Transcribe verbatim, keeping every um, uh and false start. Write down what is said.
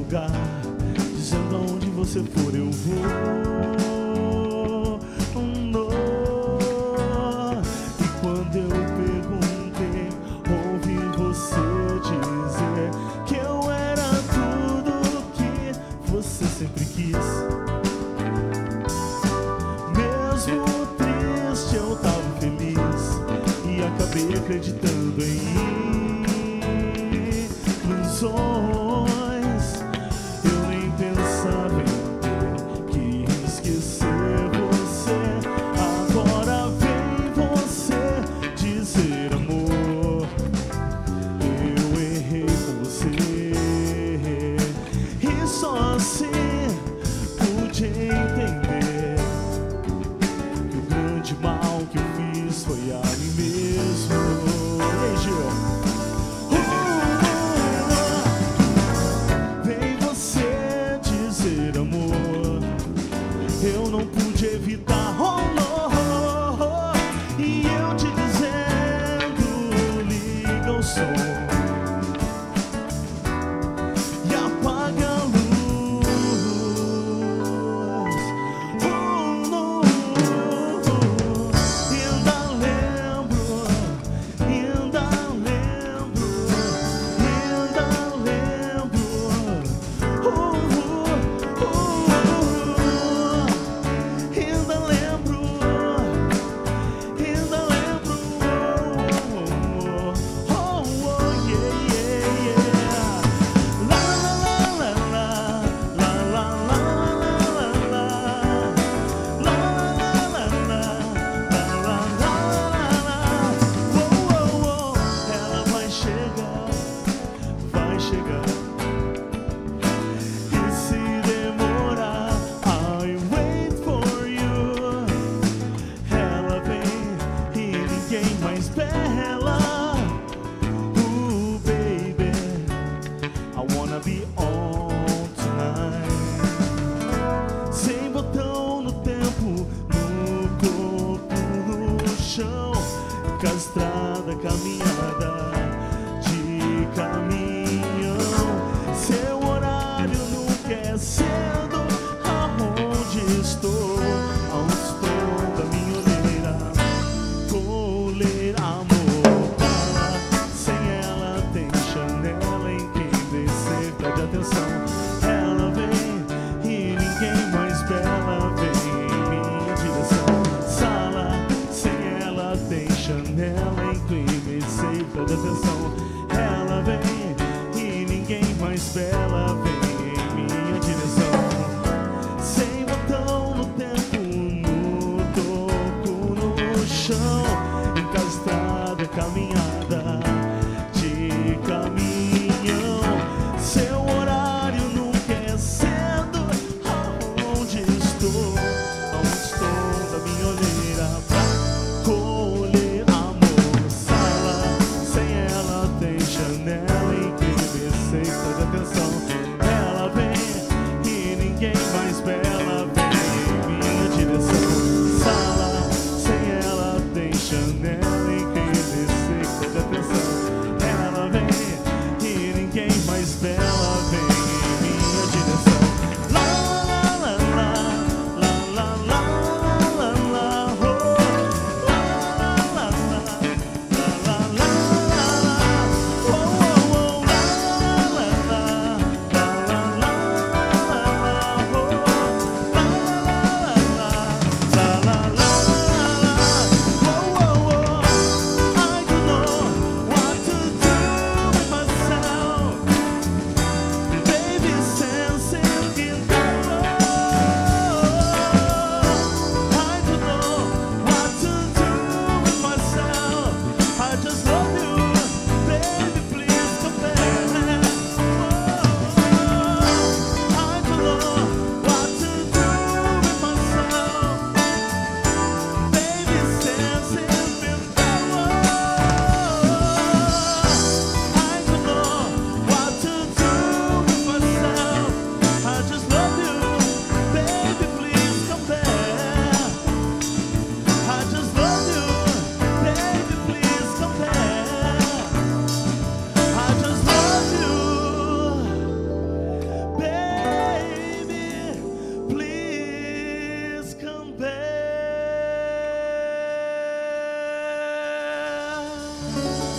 lugar, dizendo aonde você for eu vou. No. E quando eu perguntei, ouvi você dizer que eu era tudo que você sempre quis. Mesmo triste eu tava feliz e acabei acreditando em ilusões. Eu nem pensava em ter que esquecer você. Agora vem você dizer amor, eu errei com você. E só assim pude entender que o grande mal que eu fiz foi a mim mesmo. Ei, Gil. Eu não pude evitar, oh, oh, oh, oh, e eu te dizendo, liga o som e apaga a luz. Oh, no, oh, oh. Ainda lembro, ainda lembro, ainda lembro. Oh, oh, oh, oh. Mais bela, ooh baby, I wanna be on tonight. Sem botão no tempo, no corpo, no chão, castrada, caminhada de caminhão. Seu horário nunca é cedo, aonde estou, aonde estou da minha olheira. Ler amor, fala, sem ela tem janela em quem descer, preste atenção. Ela vem e ninguém mais bela vem em minha direção. Sala, sem ela tem janela em quem descer, preste atenção. Ela vem e ninguém mais bela vem em minha direção. Sem botão no tempo, no toco, no chão, encastrada, caminhada de caminhão. Seu horário nunca é cedo, aonde estou, aonde estou da minha olheira pra colher amor. Sala, sem ela tem janela em que descer, preste atenção. Deus.